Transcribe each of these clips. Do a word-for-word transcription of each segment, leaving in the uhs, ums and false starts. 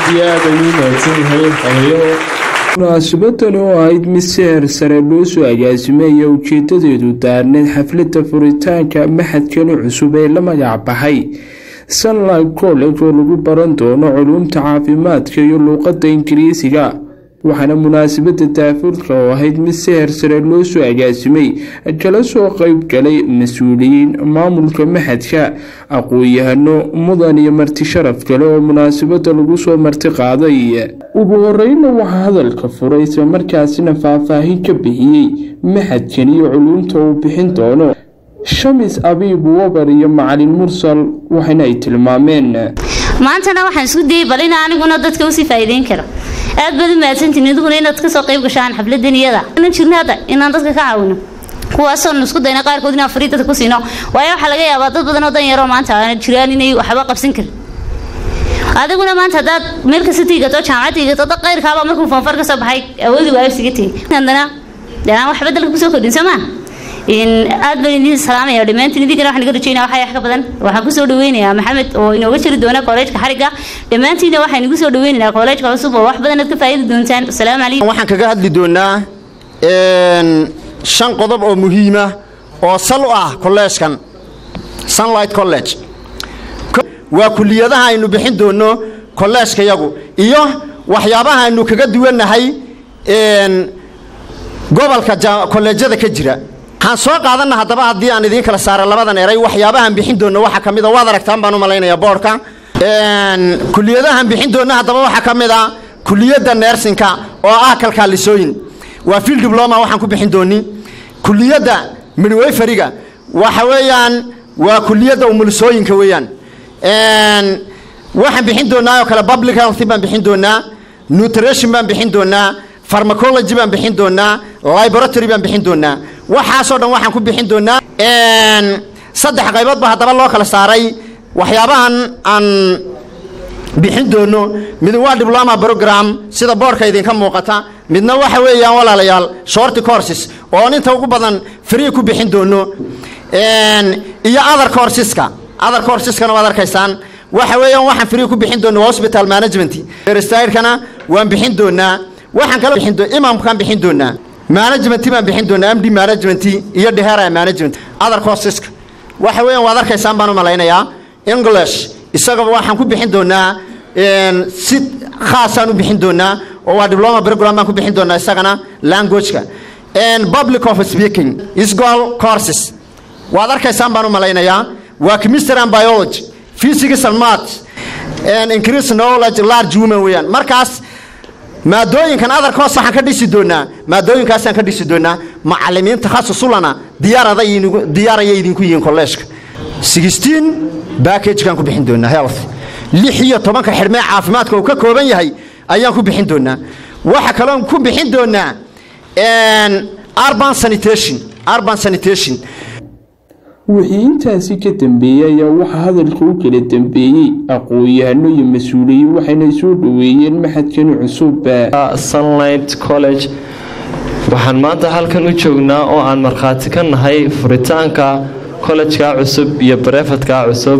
aad ayuu mahadsan yahay xayo munaasabadani oo ahayd mid si heer sare loo soo agaasimay ujeedadeedu daarneed xafladda furitaanka maxadkani cusub ee la magac baxay Sunlight College oo lagu baran doono culuumta caafimaadka iyo luqadda Ingiriisiga waxaana munaasabadda daafurka oo ahayd mid si heer sare loo soo agaasimay kala soo qayb galay mas'uuliyiin maamulka maxadka aqoon-yahano mudan iyo marti sharaf kale oo munaasabadda lagu soo marti qaaday ugu horreynna waxa hadalka furay isla markaasina faahfaahin ka bixiyay maxadkan iyo culuumta uu bixin doono shamis abiib wabar iyo macallin mursal waxayna ay tilmaameen maantana waxaan isku dayay bal in aniguna dadka u sii faa'iideyn karo aad baad u mahadsantiin iduguna inaad ka soo qayb gashaan xafladan iyada inaan jirnaada inaan dadka ka caawino kuwaasoo isku dayna qaarkood inaan fariidada ku siino waayo waxa laga yaabaa dad badan oo dan yar oo maanta aan jiraan inay waxba qabsan karin adiguna maanta dad meel ka sii tigato jaamacadiga dad qayrkaaba markuu fanfar ka soo baxay awoodi waa ifsiga tii hadana daan waxba dalka ku soo kordhin sama in aad baan idin salaamaya dhamaantiin idinka waxaan naga rajaynaa waxa wax ka badan waxaan ku soo dhaweynayaa maxamed oo inooga jiri doona college-ka Xadhiga dhamaantiin waxaan igu soo dhaweynayaa college-ka cusub oo wax badan aad ka faa'iido doontaan assalaamu calaykum waxaan kaga hadli doonaa een shan qodob oo muhiim ah oo sal u ah college-kan Sunlight College waa kulliyadaha aynu bixin doono college-ka yagu iyo waxyaabaha aynu kaga duwanahay een gobolka college-yada ka jira waxaan soo qaadanaa hadaba hadii aan idin kala saaro labadan eray waxyaabahan bixin doono waxa kamid ah waad aragtaan baan u maleynayaa boardka een kulliyadahan bixin doono hadaba waxa kamid ah kulliyada nursing-ka oo ah kalkaalisooyin waa field diploma waxaan ku bixin doonii kulliyada midwifery-ga waxa weeyaan waa kulliyada umulisooyinka weeyaan een waxaan bixin doonaa oo kale public health baan bixin doonaa nutrition baan bixin doonaa pharmacology baan bixin doonaa laboratory baan bixin doonaa waxa soo dhan waxaan ku bixin doonaa een saddex qaybood ba hadaba loo kala saaray waxyaabahan aan bixin doono mid waa diploma program sida boardka idinka muuqata midna waxa weeyaan walaalayaal short courses oo inta ugu badan free ku bixin doono een iyo other courseska other courseska waad arkaysaan waxa weeyaan waxaan free ku bixin doono hospital management register-kana waan bixin doonaa waxaan kala bixin doonaa imamkan bixin doonaa management baan bixin doonaa M D management iyo dhehera management other courses waxa weeyaan waad arkaysaan baan u maleynayaa English isaga waxaan ku bixin doonaa een si khaas ah u bixin doonaa oo waa diploma program baan ku bixin doonaa isagana language-ka and public of speaking is goal courses waad arkaysaan baan u maleynayaa waa chemistry and biology physics and maths and increase knowledge large women weeyaan markaas maadooyinkan other course waxaan ka dhisi doonaa maadooyinkaas aan ka dhisi doonaa macallimiin takhasus u lana diyaarada diyaaraya idinku yihiin college-ka sixteen package kan ku bixin doonaa health lix iyo toban ka xirmee caafimaadka uu ka kooban yahay ayaan ku bixin doonaa waxa kale oo ku bixin doonaa een urban sanitation urban sanitation wixii intaasi ka dambeeyay ayaa waxa hadalka u kala dambeeyay aqoon-yahano iyo mas'uuliyiin waxayna soo dhaweeyeen maxadkan cusub Sunlight College waxaan maanta halkan u joognaa oo aan marxaati ka nahay furitaanka college-ka cusub iyo private-ka cusub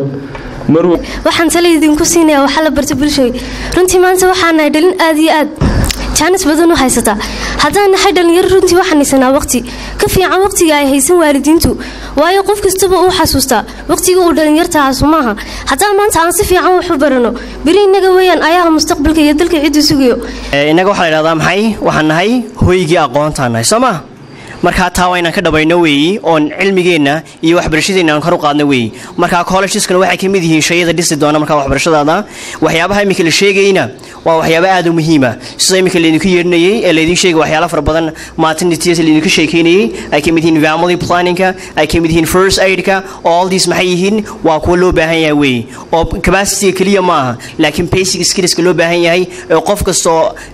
waxaan tala idinku siinayaa waxa la bartay bulshada runtii maanta waxaan nahay dhalin aad iyo aad jaanis badan u haysata haddaan nahay dhalinyaro runtii waxaan haysanaa waqti ka fiican waqtiga ay haysan waalidiintu waayo qof kastaba uu xasuustaa waqtiga uu dhalinyartaas maaha haddaan maanta aan si fiican wax u barano bari inaga weeyaan ayaha mustaqbalka iyo dalka cid u sugayo inaga waxa la yiraahdaa maxay waxaan nahay hoygii aqoonta nahay Soomaa marka taa waa inaan ka dhabayno weey oo cilmigeena iyo waxbarashadeena aan kor u qaadno weey marka colleges-kana waxay ka mid yihiin shayada dhisi doona marka waxbarashadaada waxyaabaha imika la sheegayna waa waxyaabo aad u muhiim ah sida imika la idinku yeernayay ee la idin sheegay waxyaalo fara badan maternity la idinku sheekeynayay ay ka mid yihiin family planning-ka ay ka mid yihiin first aid-ka all these maxay yihiin waa kuwa loo baahan yahay weey oo capacity kaliya ma aha laakiin basic skills-ka loo baahan yahay ee qof kasto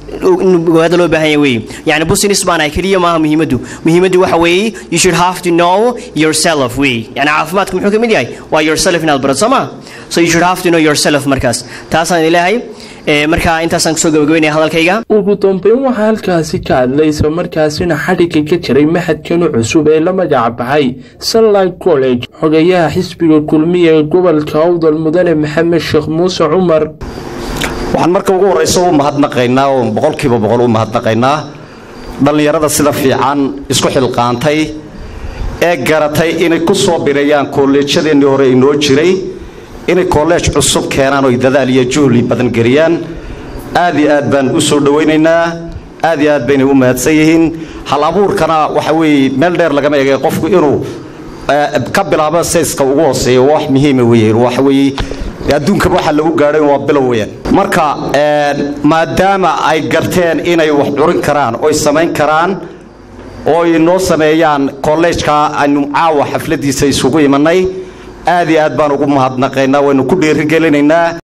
wada loo baahan yahay weey yani business baan ay kaliya ma aha muhiimadu muhiimadu waxa weey you should have to know yourself weey yani caafimaadku muxuu ka mid yahay waa yourself inaad barato Soomaa so you should have to know yourself markaas taasaan ilaahay ee marka intaasaan soo gabagabeynaa hadalkayga ugu dambeyn waxa halkaasi ka hadlaysa markaasina xadhiga ka jiray maxadkan cusub ee la magac baxay Sunlight College xogayaha xisbiga kulmiye gobolka Awdal mudane Maxamed Sheekh Muuse Cumar waxaan marka ugu horeyso u mahadnaqaynaa oo boqolkiiba boqol u mahadnaqaynaa dhalinyarada sida fiican isku xilqaantay ee garatay inay ku soo bireeyaan kolleejyadeennii hore inoo jiray inay kolleej cusub keenaan oo dadaal iyo juhdi badan geliyaan aad iyo aad baan u soo dhawaynaynaa aad iyo aad bayna u mahadsan yihiin hal abuurkana waxa weeye meel dheer laga eegay qofku inuu ka bilaabo sayska ugu hooseeyo wax muhiim ah weeye waxa weeye adduunka waxa lagu gaaray waa bilow weyn marka maadaama ay garteen inay wax curin karaan oo sameyn karaan oo inoo sameeyaan kolleejka aynu caawa xafladiisa isugu imanay aad iyo aad baan ugu mahadnaqaynaa waynu ku dhiirigelinaynaa